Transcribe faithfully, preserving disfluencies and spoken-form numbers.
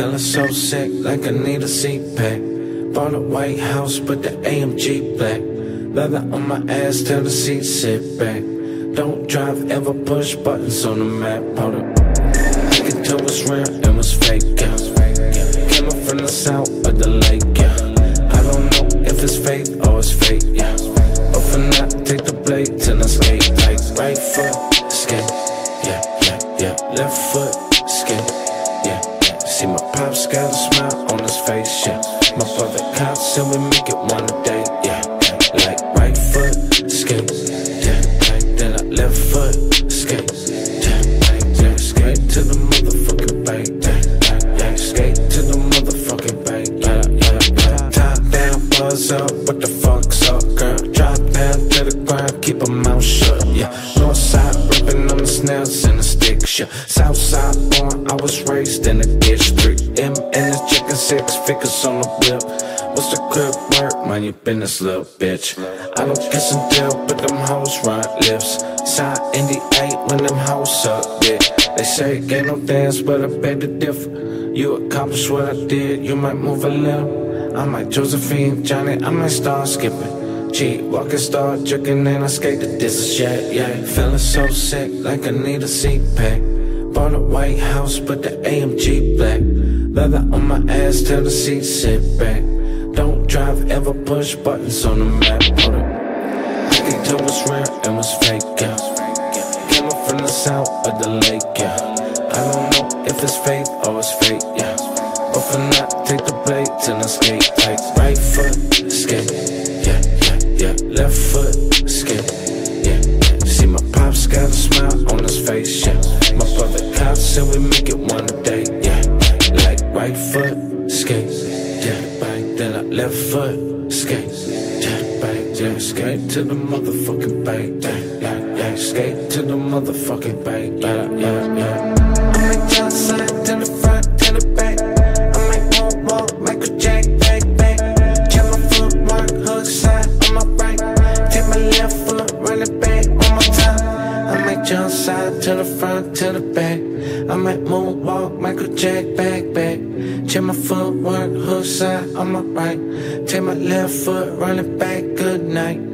Feeling so sick, like I need a seat pack. Bought a White House, but the A M G black. Leather on my ass, tell the seat sit back. Don't drive, ever push buttons on the map. Hold up, I can tell what's real and what's fake, yeah. Came up from the south of the lake, yeah. I don't know if it's fake or it's fake, yeah. But for now, take the blade till I skate. Like right foot, skate, yeah, yeah, yeah. Left foot, skate, yeah, yeah. See my pops got a smile on his face, yeah. My brother cops and we make it one day, yeah, yeah. Like right foot, skate, yeah, right. Then I left foot, skate, yeah, right. Yeah, skate to the motherfucking bank, yeah, yeah, yeah. Skate to the motherfucking bank, yeah, yeah, yeah. Top down, buzz up, what the fuck's up, girl? Drop down to the ground, keep a mouth shut, yeah. North side, ripping on the snails and the sticks, yeah. South side, born, I was raised in a ditch. Three M and the chicken, six figures on the whip. What's the crib work? Mind your business, little bitch. I don't kiss and tell, but them hoes ride lips. Side Indy eight when them hoes suck dick. They say ain't no dance, but I beg to differ. You accomplished what I did, you might move a little. I might Josephine, Johnny, I might start skipping. G, walking, start jerking, and I skate the distance, yeah, yeah. Feeling so sick, like I need a seat pack. Bought a White House, but the A M G black. Leather on my ass, tell the seat sit back. Don't drive, ever push buttons on the map. Hold up, I can tell what's real and what's fake, yeah. Came up from the south of the lake, yeah. I don't know if it's fake or it's fake, yeah. But for now, take the blade till I skate. Like right foot, skate, yeah, yeah, yeah. Left foot, skate, yeah, yeah. See my pops got a smile on his face, yeah. My brother cops said we make it one day, yeah. Like right foot, skate, yeah, right. Then I left foot, skate, yeah, right. Yeah, skate to the motherfucking bank, yeah, yeah, yeah. Skate to the motherfucking bank, yeah, yeah, yeah. I make jump side to the front, to the back. I make moonwalk, Michael Jack, back, back. Check my footwork, hook side on my right. Take my left foot, run it back one more time. I make jump side to the front, to the back. I might moonwalk, Michael Jack, back, back. Check my footwork, hook side on my right. Take my left foot, run it back, good night.